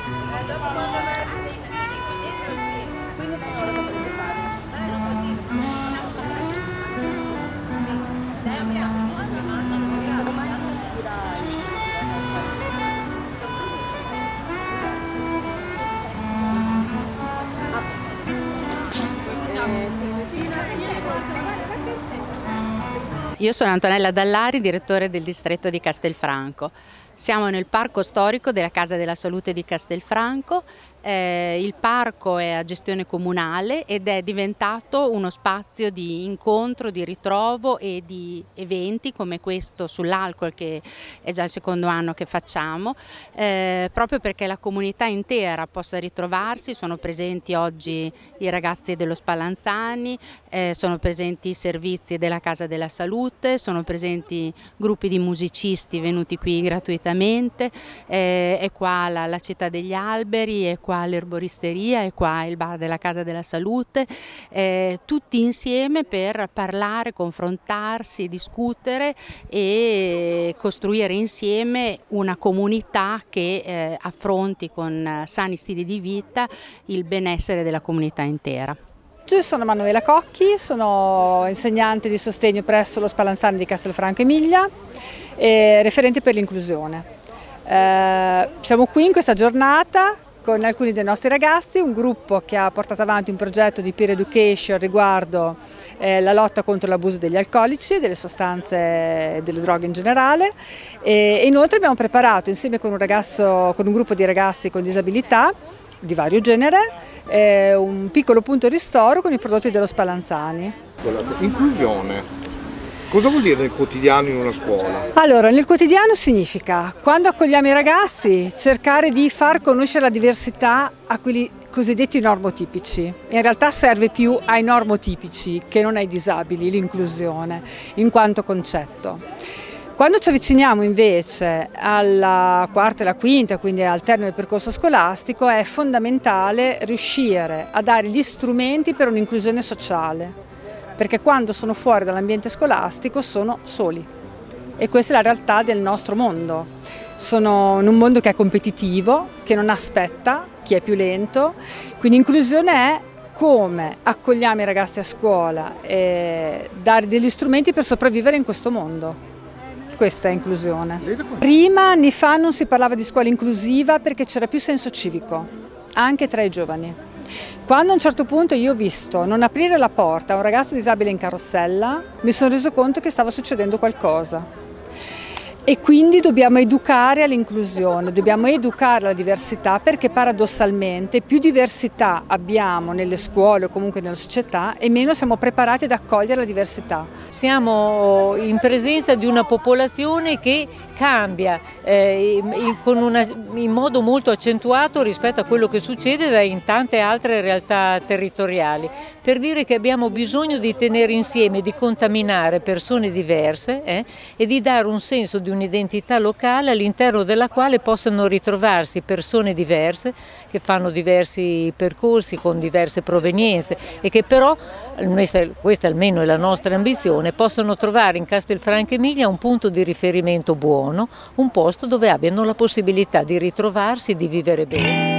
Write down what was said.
Io sono Antonella Dallari, direttore del distretto di Castelfranco. Siamo nel parco storico della Casa della Salute di Castelfranco. Il parco è a gestione comunale ed è diventato uno spazio di incontro, di ritrovo e di eventi come questo sull'alcol, che è già il secondo anno che facciamo, proprio perché la comunità intera possa ritrovarsi. Sono presenti oggi i ragazzi dello Spallanzani, sono presenti i servizi della Casa della Salute, sono presenti gruppi di musicisti venuti qui gratuitamente, è qua la Città degli Alberi, è qua l'erboristeria, è qua il bar della Casa della Salute, tutti insieme per parlare, confrontarsi, discutere e costruire insieme una comunità che affronti con sani stili di vita il benessere della comunità intera. Io sono Manuela Cocchi, sono insegnante di sostegno presso lo Spallanzani di Castelfranco Emilia e referente per l'inclusione. Siamo qui in questa giornata con alcuni dei nostri ragazzi, un gruppo che ha portato avanti un progetto di peer education riguardo la lotta contro l'abuso degli alcolici e delle sostanze e delle droghe in generale, e inoltre abbiamo preparato insieme con un gruppo di ragazzi con disabilità di vario genere un piccolo punto ristoro con i prodotti dello Spallanzani. Inclusione. Cosa vuol dire nel quotidiano in una scuola? Allora, nel quotidiano significa, quando accogliamo i ragazzi, cercare di far conoscere la diversità a quelli cosiddetti normotipici. In realtà serve più ai normotipici che non ai disabili, l'inclusione, in quanto concetto. Quando ci avviciniamo invece alla quarta e alla quinta, quindi al termine del percorso scolastico, è fondamentale riuscire a dare gli strumenti per un'inclusione sociale. Perché quando sono fuori dall'ambiente scolastico sono soli e questa è la realtà del nostro mondo. Sono in un mondo che è competitivo, che non aspetta chi è più lento, quindi inclusione è come accogliamo i ragazzi a scuola e dare degli strumenti per sopravvivere in questo mondo. Questa è inclusione. Prima, anni fa, non si parlava di scuola inclusiva perché c'era più senso civico, anche tra i giovani. Quando a un certo punto io ho visto non aprire la porta a un ragazzo disabile in carrozzella, mi sono reso conto che stava succedendo qualcosa. E quindi dobbiamo educare all'inclusione, dobbiamo educare alla diversità, perché paradossalmente più diversità abbiamo nelle scuole o comunque nella società e meno siamo preparati ad accogliere la diversità. Siamo in presenza di una popolazione che cambia in modo molto accentuato rispetto a quello che succede in tante altre realtà territoriali, per dire che abbiamo bisogno di tenere insieme, di contaminare persone diverse e di dare un senso di un'identità locale all'interno della quale possano ritrovarsi persone diverse che fanno diversi percorsi con diverse provenienze e che però, questa almeno è la nostra ambizione, possono trovare in Castelfranco Emilia un punto di riferimento buono, un posto dove abbiano la possibilità di ritrovarsi e di vivere bene.